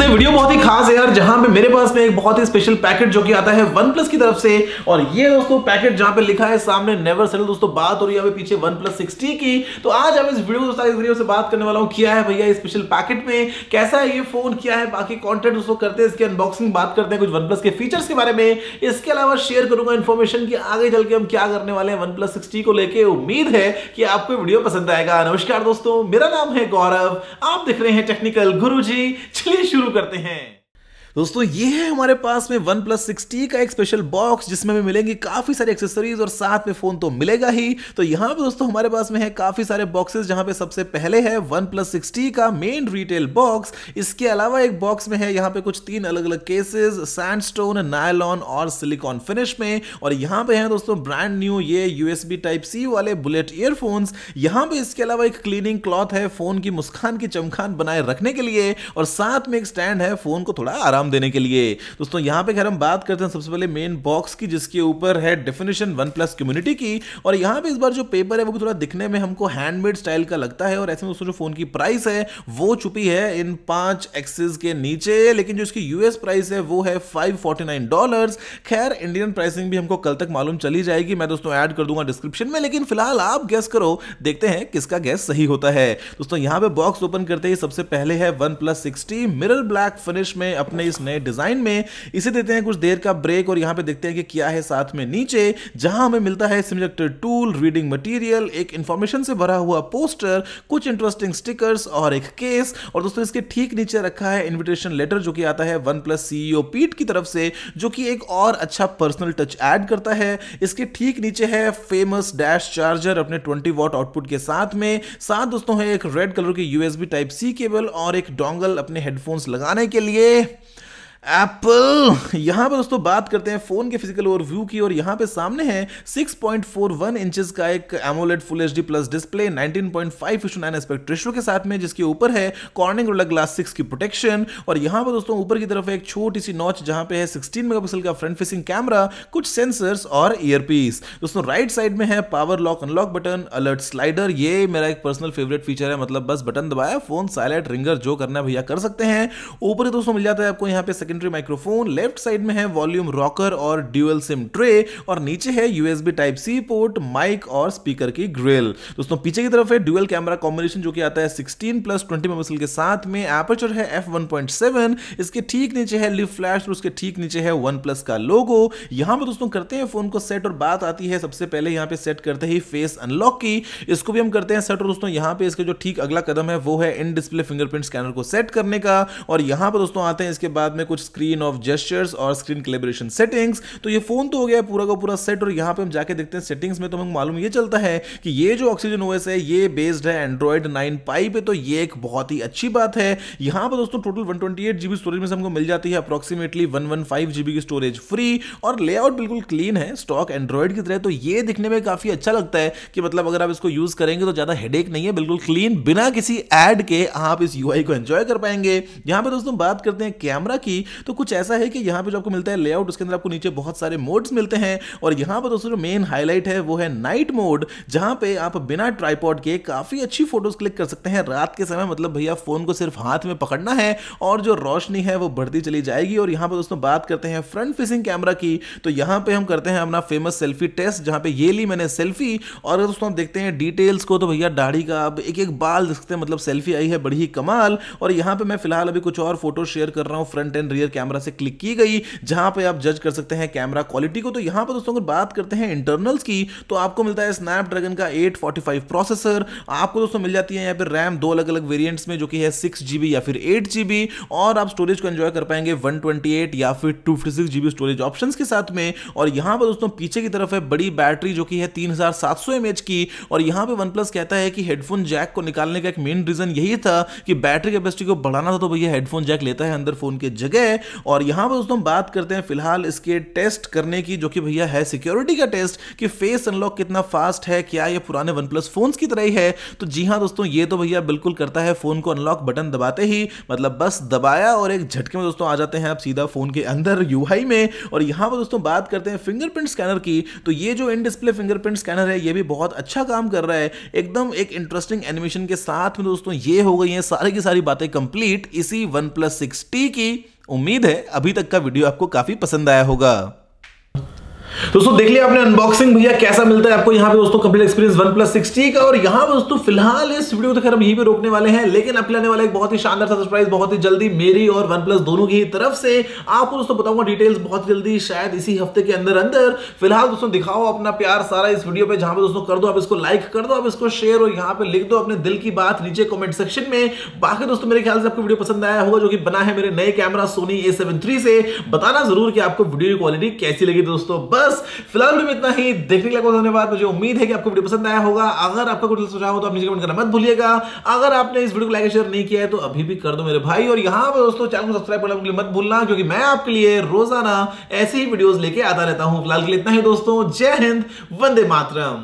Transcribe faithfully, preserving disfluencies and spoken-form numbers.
दोस्तों ये वीडियो बहुत ही खास है यार, जहां पे मेरे पास में एक बहुत ही स्पेशल पैकेट जो कि आता है OnePlus की तरफ से। और ये दोस्तों पैकेट जहां पे लिखा है सामने नेवर सेटल। दोस्तों बात हो रही है पीछे OnePlus सिक्सटी की। तो आज हम इस वीडियो दोस्तों इस वीडियो से बात करने वाला हूं क्या है भैया स्पेशल पैकेट में, कैसा है ये फोन, क्या है बाकी कंटेंट दोस्तों करते हैं, इसकी अनबॉक्सिंग बात करते हैं, कुछ OnePlus के फीचर्स के बारे में। इसके अलावा शेयर करूंगा इन्फॉर्मेशन कि आगे चल के हम क्या करने वाले हैं OnePlus सिक्सटी को लेके। उम्मीद है कि आपको वीडियो पसंद आएगा। नमस्कार दोस्तों, मेरा नाम है गौरव, आप देख रहे हैं टेक्निकल गुरुजी। चलिए शुरू करते हैं। दोस्तों ये है हमारे पास में OnePlus सिक्सटी का एक स्पेशल बॉक्स, जिसमें हमें मिलेंगी काफी सारी एक्सेसरीज और साथ में फोन तो मिलेगा ही। तो यहाँ पे दोस्तों हमारे पास में है काफी सारे बॉक्सेस, जहां पे सबसे पहले है OnePlus सिक्सटी का मेन रिटेल बॉक्स। इसके अलावा एक बॉक्स में है यहाँ पे कुछ तीन अलग अलग केसेस, सैंडस्टोन, नायलॉन और सिलिकॉन फिनिश में। और यहाँ पे है दोस्तों ब्रांड न्यू ये यूएसबी टाइप सी वाले बुलेट ईयरफोन्स। यहाँ पे इसके अलावा एक क्लीनिंग क्लॉथ है फोन की मुस्कान की चमकान बनाए रखने के लिए, और साथ में एक स्टैंड है फोन को थोड़ा आराम देने के लिए। दोस्तों यहां पे खैर हम बात करते हैं सबसे पहले मेन बॉक्स की, जिसके ऊपर है डेफिनेशन OnePlus कम्युनिटी की। और यहां पे इस बार जो पेपर है वो भी थोड़ा दिखने में हमको हैंडमेड स्टाइल का लगता है। और ऐसे में दोस्तों जो फोन की प्राइस है वो छुपी है इन पांच एक्सेस के नीचे, लेकिन जो इसकी यूएस प्राइस है वो है फाइव फोर्टी नाइन डॉलर्स। खैर इंडियन प्राइसिंग भी हमको कल तक मालूम चली जाएगी, मैं दोस्तों ऐड कर दूंगा डिस्क्रिप्शन में। लेकिन फिलहाल आप गेस करो, देखते हैं किसका गेस सही होता है। दोस्तों यहां पे बॉक्स ओपन करते ही सबसे पहले है OnePlus six T mirror black finish में अपने इस नए डिजाइन में। इसे देते हैं कुछ देर का ब्रेक और यहां पे देखते हैं कि क्या है साथ में नीचे, जहां हमें मिलता है सिमुलेटर टूल, रीडिंग मटेरियल, एक इंफॉर्मेशन से भरा हुआ पोस्टर, कुछ इंटरेस्टिंग स्टिकर्स और एक केस। और दोस्तों इसके ठीक नीचे रखा है इन्विटेशन लेटर, जो कि आता है OnePlus सीईओ पीट की तरफ से, जो कि एक और अच्छा पर्सनल टच ऐड करता है। इसके ठीक नीचे है फेमस डैश चार्जर अपने ट्वेंटी वॉट आउटपुट के साथ में। साथ दोस्तों है एक रेड कलर की यूएसबी टाइप सी केबल और एक डोंगल अपने हेडफोन्स लगाने के लिए। एप्पल। यहां पर दोस्तों बात करते हैं फोन के फिजिकल ओवरव्यू की, और यहां पे सामने है six point four one inches का एक AMOLED full HD plus display nineteen point five is to nine aspect ratio के साथ में, जिसके ऊपर है कॉर्निंग गोरिल्ला ग्लास सिक्स की प्रोटेक्शन। और यहां पर दोस्तों ऊपर की तरफ एक छोटी सी नॉच, जहां पे है सिक्सटीन मेगापिक्सल का फ्रंट फेसिंग कैमरा, कुछ सेंसर्स और ईयरपीस। दोस्तों राइट साइड में है power lock unlock button, alert slider. ये मेरा एक पर्सनल फेवरेट फीचर है, मतलब बस बटन दबाया फोन साइलेंट रिंगर जो करना है भैया कर सकते हैं। ऊपर दोस्तों मिल जाता है आपको यहाँ पे सेकेंडरी माइक्रोफोन, लेफ्ट साइड में है वॉल्यूम रॉकर और ड्यूअल सिम ट्रे, और नीचे है USB type C port, mic और स्पीकर की ग्रिल। दोस्तों पीछे की तरफ है ड्यूअल कैमरा कॉम्बिनेशन, जो कि आता है सिक्सटीन प्लस ट्वेंटी मेगापिक्सल के साथ में। एपर्चर है एफ वन पॉइंट सेवन। इसके ठीक नीचे है लिव फ्लैश और उसके ठीक नीचे है OnePlus का लोगो। यहां पर दोस्तों करते हैं फोन को सेट, और बात आती है सबसे पहले यहां पे सेट करते ही फेस अनलॉक की। इसको भी हम करते हैं सेट, और दोस्तों यहां पे इसके जो ठीक अगला कदम है वो है इन डिस्प्ले फिंगरप्रिंट स्कैनर को सेट करने का। और यहां पर दोस्तों आते हैं इसके बाद में कुछ स्क्रीन ऑफ जेस्चर्स और स्क्रीन कैलिब्रेशन सेटिंग्स। तो ये फोन तो हो गया पूरा का पूरा सेट, और यहां पे हम जाके देखते हैं सेटिंग्स में, तो हमें मालूम ये चलता है कि ये जो ऑक्सीजन ओएस है ये बेस्ड है एंड्रॉइड नाइन पाई पे। तो ये एक बहुत ही अच्छी बात है। यहां पर दोस्तों total one twenty eight GB storage में से हमको मिल जाती है approximately one one five GB की स्टोरेज फ्री, और लेआउट बिल्कुल क्लीन है स्टॉक एंड्रॉइड की तरह। तो ये दिखने में काफी अच्छा लगता है कि मतलब अगर आप इसको यूज करेंगे तो ज्यादा हेडेक नहीं है, बिल्कुल क्लीन, बिना किसी एड के आप इस यूआई को एंजॉय कर पाएंगे। यहां पे दोस्तों बात करते हैं कैमरा की, तो कुछ ऐसा है कि यहां पे जो आपको मिलता है लेआउट, उसके अंदर आपको नीचे बहुत सारे मोड्स मिलते हैं। और यहां पर दोस्तों जो मेन हाईलाइट है वो है नाइट मोड, जहां पे आप बिना ट्राइपॉड के काफी अच्छी फोटोज क्लिक कर सकते हैं रात के समय। मतलब भैया फोन को सिर्फ हाथ में पकड़ना है और जो रोशनी है वो बढ़ती चली जाएगी। और यहां पर दोस्तों बात करते हैं फ्रंट फेसिंग कैमरा की, तो यहां पे हम करते हैं अपना फेमस सेल्फी टेस्ट, जहां पे ये ली मैंने सेल्फी। और दोस्तों हम देखते हैं डिटेल्स को, तो भैया दाढ़ी का अब एक एक बाल दिख सकते हैं, मतलब सेल्फी आई है बड़ी ही कमाल। और यहां पे मैं फिलहाल अभी कुछ और फोटो शेयर कर रहा हूं, फ्रंट एंड रियर कैमरा से क्लिक की गई, जहां पे आप जज कर सकते हैं कैमरा क्वालिटी को। तो यहां पर दोस्तों अगर बात करते हैं इंटरनल्स की, तो आपको मिलता है स्नैपड्रैगन का एट फोर्टी फाइव प्रोसेसर। आपको दोस्तों मिल जाती है यहां पे रैम दो अलग अलग वेरिएंट्स में, जो कि है सिक्स जीबी या फिर एट जीबी। और आप स्टोरेज को एंजॉय कर पाएंगे वन ट्वेंटी एट या फिर two fifty six GB storage options के साथ में। और यहां पर दोस्तों पीछे की तरफ है बड़ी बैटरी, जो कि है तीन हज़ार सात सौ एमएच की। और यहां पे OnePlus कहता है कि हेडफोन जैक को निकालने का एक मेन रीजन यही था कि बैटरी कैपेसिटी को बढ़ाना था, तो भैया हेडफोन जैक लेता है अंदर फोन के जगह। है। और यहाँ पर दोस्तों बात करते हैं फिलहाल इसके टेस्ट करने की, जो कि भैया है सिक्योरिटी का टेस्ट कि फेस अनलॉक कितना फास्ट है, क्या ये पुराने वन प्लस फोन्स की तरह ही है। तो जी हाँ दोस्तों, ये तो भैया बिल्कुल करता है। फोन को अनलॉक बटन दबाते ही, मतलब बस दबाया और एक झटके में दोस्तों आ जाते हैं आप सीधा फोन के अंदर यूआई में। और यहां पर दोस्तों बात करते हैं फिंगरप्रिंट स्कैनर की, तो ये जो इन डिस्प्ले फिंगरप्रिंट स्कैनर है ये भी बहुत अच्छा काम कर रहा है, एकदम एक इंटरेस्टिंग एनिमेशन के साथ में। दोस्तों ये हो गई है सारी की सारी बातें कंप्लीट इसी वन प्लस सिक्स टी की। उम्मीद है अभी तक का वीडियो आपको काफी पसंद आया होगा। दोस्तों देख लिया आपने अनबॉक्सिंग भैया कैसा मिलता है आपको यहाँ पे दोस्तों complete experience OnePlus six T का। और यहाँ पे दोस्तों फिलहाल इस वीडियो को तो खैर हम यहीं पे रोकने वाले हैं, लेकिन अब लाने वाला एक बहुत ही शानदार सा सरप्राइज बहुत ही जल्दी मेरी और वन प्लस दोनों की तरफ से आपको दोस्तों बताऊंगा डिटेल्स बहुत जल्दी, शायद इसी हफ्ते के अंदर अंदर। फिलहाल दोस्तों दिखाओ अपना प्यार सारा इस वीडियो पे, जहां पे दोस्तों कर दो आप इसको लाइक, कर दो आप इसको शेयर, और यहाँ पे लिख दो अपने दिल की बात नीचे कमेंट सेक्शन में। बाकी दोस्तों मेरे ख्याल से आपको वीडियो पसंद आया होगा, जो कि बना है मेरे नए camera Sony A seven three से। बताना जरूर कि आपको वीडियो की क्वालिटी कैसी लगी दोस्तों। बस फिलहाल इतना ही, देखने के लिए बहुत धन्यवाद। मुझे उम्मीद है कि आपको वीडियो पसंद आया होगा। अगर आपका कुछ सुझाव हो तो आप नीचे कमेंट करना मत भूलिएगा। अगर आपने इस वीडियो को लाइक शेयर नहीं किया है तो अभी भी कर दो मेरे भाई। और यहां पर दोस्तों चैनल को सब्सक्राइब करने के लिए मत भूलना, क्योंकि मैं आपके लिए रोजाना ऐसे ही वीडियोस लेके आता रहता हूं। फिलहाल के लिए इतना ही दोस्तों, जय हिंद, वंदे मातरम।